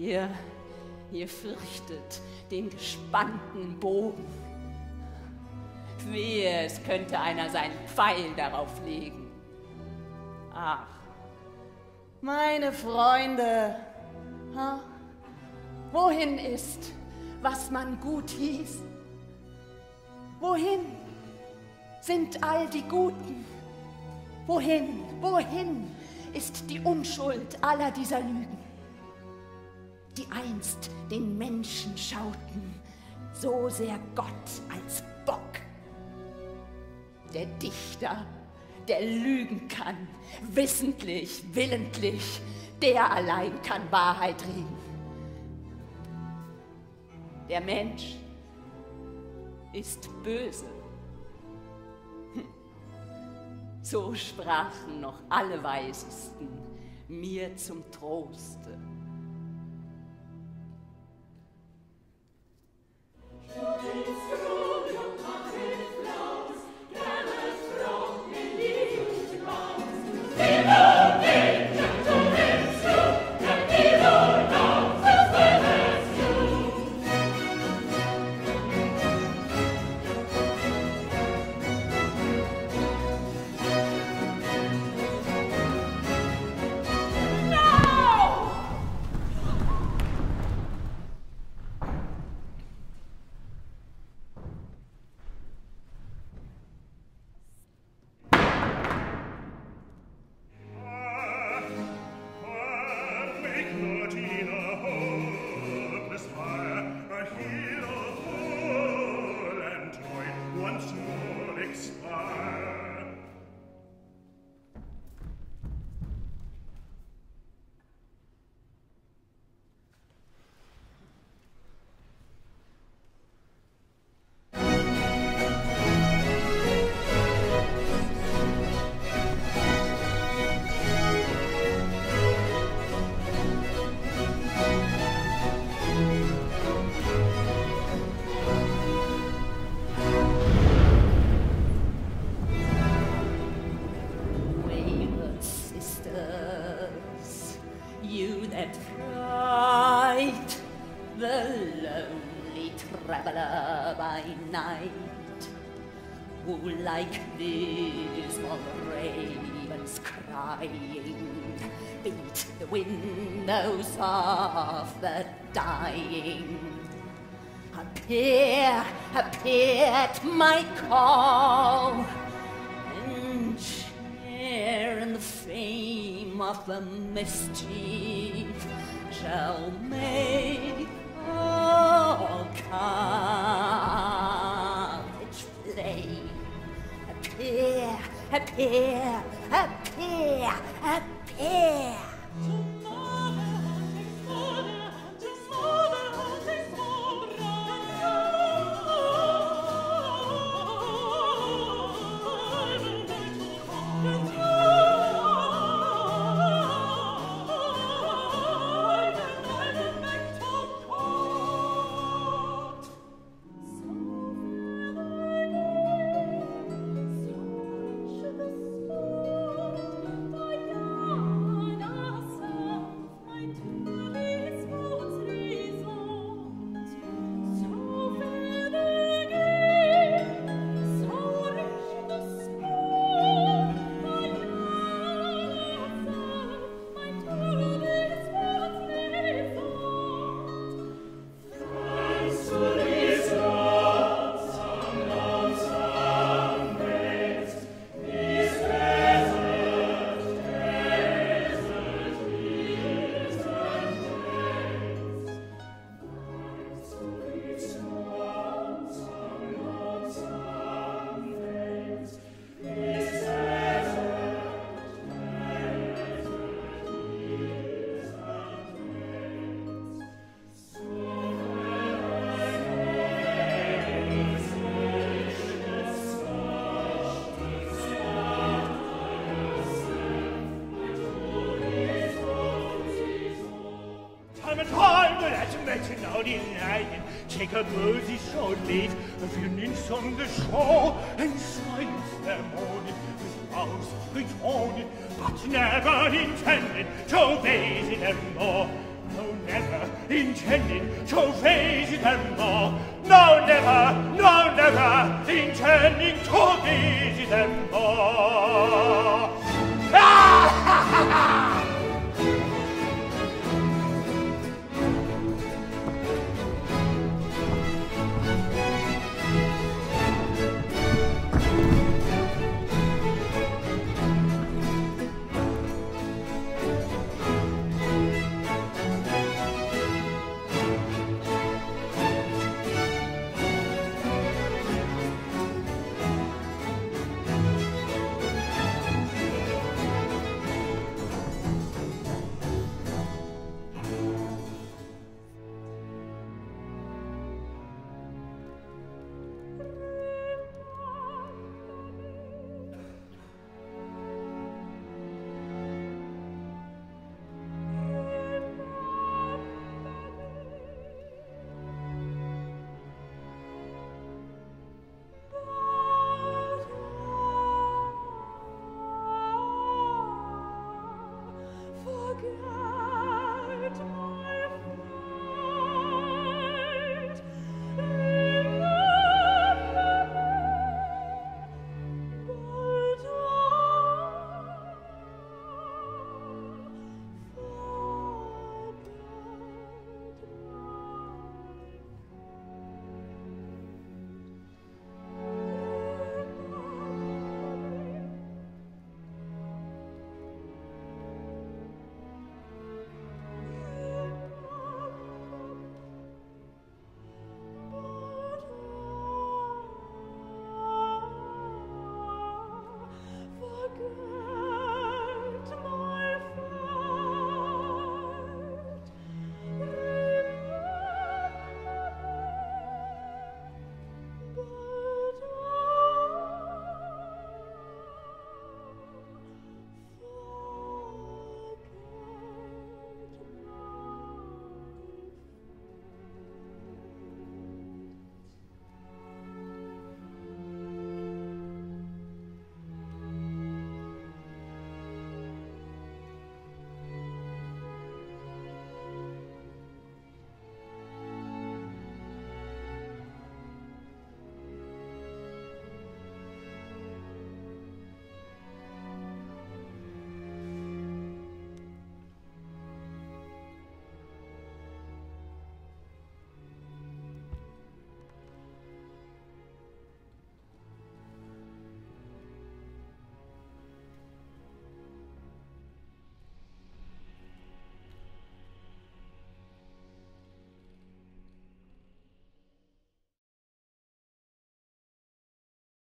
Ihr fürchtet den gespannten Bogen. Wehe, es könnte einer seinen Pfeil darauf legen. Ach, meine Freunde, wohin ist, was man gut hieß? Wohin sind all die Guten? Wohin ist die Unschuld aller dieser Lügen, die einst den Menschen schauten, so sehr Gott als Bock? Der Dichter, der lügen kann, wissentlich, willentlich, der allein kann Wahrheit reden. Der Mensch ist böse. So sprachen noch alle Weisesten mir zum Troste. Like dismal ravens crying, beat the windows of the dying. Appear at my call, and share in the fame of the mischief shall make all carnage play. Appear. Take a rosy short lead of your nymphs on the shore, and silence their mourning with vows retorted, but never intended to raise it evermore. No, never intending to visit them more. No, never intending to visit them more. Ah, ha, ha, ha!